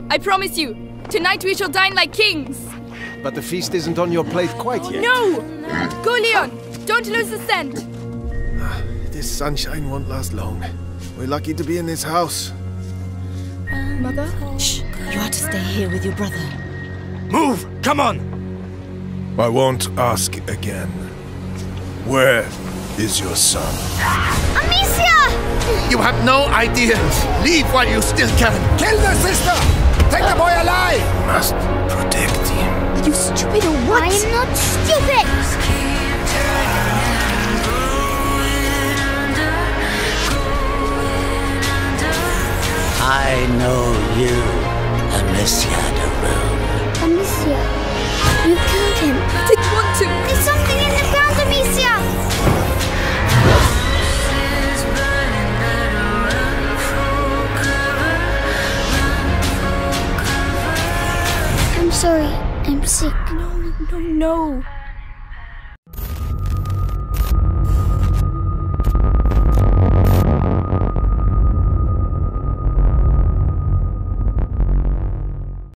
I promise you. Tonight we shall dine like kings. But the feast isn't on your plate quite yet. No! Go, Leon! Don't lose the scent! This sunshine won't last long. We're lucky to be in this house. Mother? Shh! You are to stay here with your brother. Move! Come on! I won't ask again. Where is your son? Amicia! You have no idea. Leave while you still can. Kill the sister! Take the boy alive! Must protect him. Are you stupid or what? I am not stupid! I know you, Amicia de Rune. Amicia, you killed him. I didn't want to. There's something in the ground, Amicia! I'm sorry. I'm sick. No.